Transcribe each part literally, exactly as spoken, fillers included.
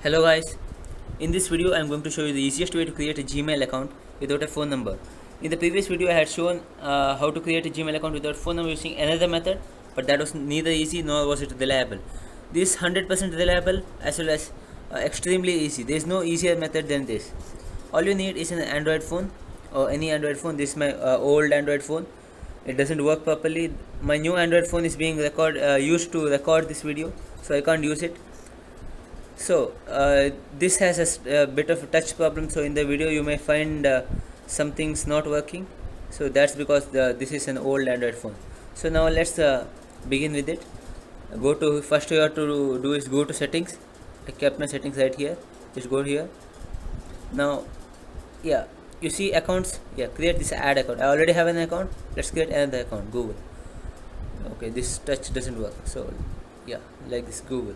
Hello guys, in this video I am going to show you the easiest way to create a Gmail account without a phone number. In the previous video I had shown uh, how to create a Gmail account without phone number using another method, but that was neither easy nor was it reliable. This is one hundred percent reliable as well as uh, extremely easy. There is no easier method than this. All you need is an Android phone or any Android phone. This is my uh, old Android phone. It doesn't work properly. My new Android phone is being record uh, used to record this video, so I can't use it. So uh, this has a, a bit of a touch problem, so in the video you may find uh, some things not working. So that's because the, this is an old Android phone. So now let's uh, begin with it. Go to first you have to do is go to settings. I kept my settings right here. Just go here. Now yeah, you see accounts. Yeah, create this add account. I already have an account. Let's create another account. Google. Okay, this touch doesn't work, so yeah, like this, Google.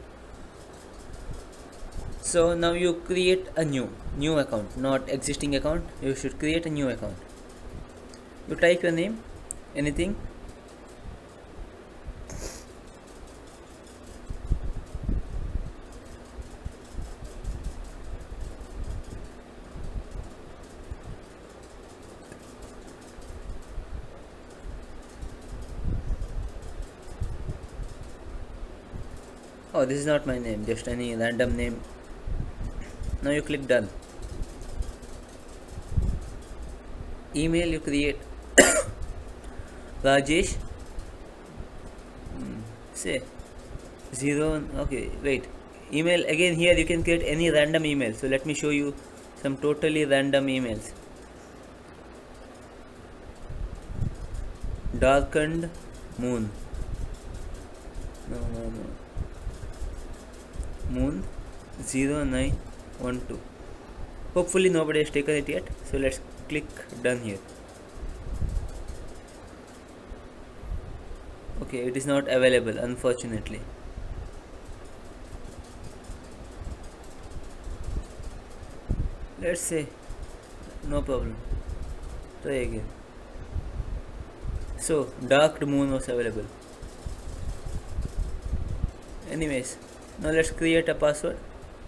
So now you create a new new account, not existing account. You should create a new account. You type your name, anything. Oh, this is not my name, just any random name. Now you click done. Email you create Rajesh. Hmm, say zero. Okay, wait. Email again. Here you can create any random email. So let me show you some totally random emails. Darkened moon. No, no, no. Moon zero nine one two. Hopefully nobody has taken it yet, so let's click done here. Okay, it is not available, unfortunately. Let's say no problem, try again. So dark moon was available. Anyways, now let's create a password.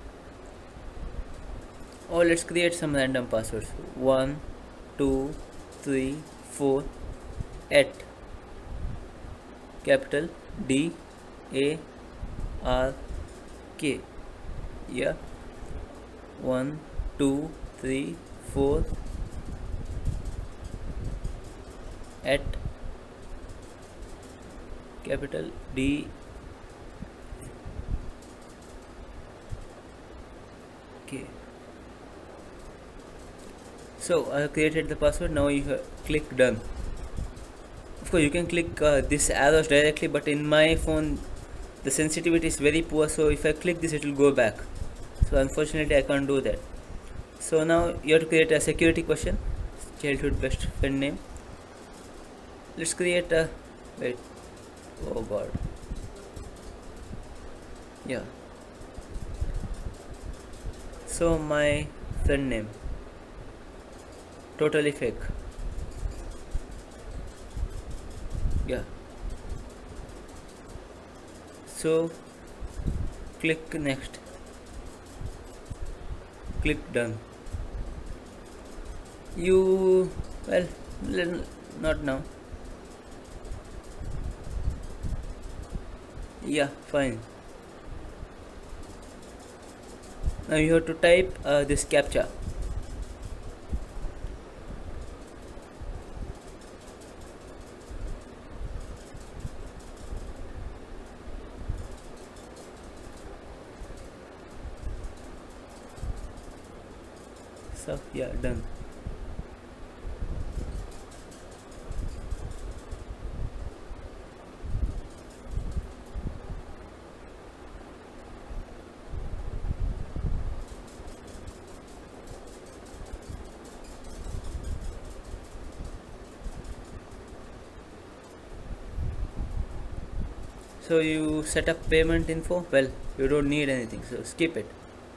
Or let's create some random passwords. One, two, three, four. At capital D A R K. Yeah. One, two, three, four. At capital D. Okay. So I have created the password. Now you click done. Of course you can click uh, this arrows directly, but in my phone the sensitivity is very poor, so if I click this it will go back. So unfortunately I can't do that. So now you have to create a security question. Childhood best friend name. Let's create a wait. Oh god. Yeah. So my friend name. Totally fake. Yeah. So click next. Click done. You well not now. Yeah, fine. Now you have to type uh, this captcha. So yeah, done. So you set up payment info. Well, you don't need anything, so skip it.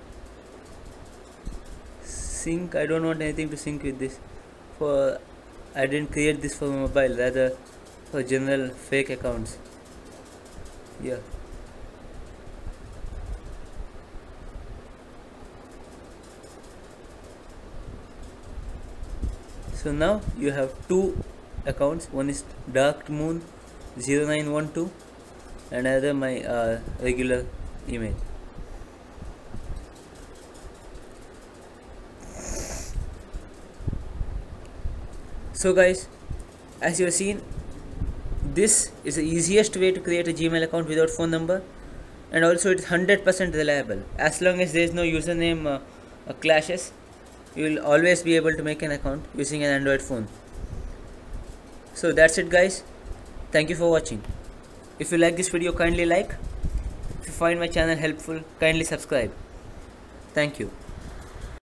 Sync, I don't want anything to sync with this. For I didn't create this for mobile, rather for general fake accounts. Yeah. So now you have two accounts. One is Dark Moon zero nine one two and another my uh, regular email. So guys, as you have seen, this is the easiest way to create a Gmail account without phone number, and also it is one hundred percent reliable. As long as there is no username uh, uh, clashes, you will always be able to make an account using an Android phone. So that's it guys, thank you for watching. If you like this video, kindly like. If you find my channel helpful, kindly subscribe. Thank you.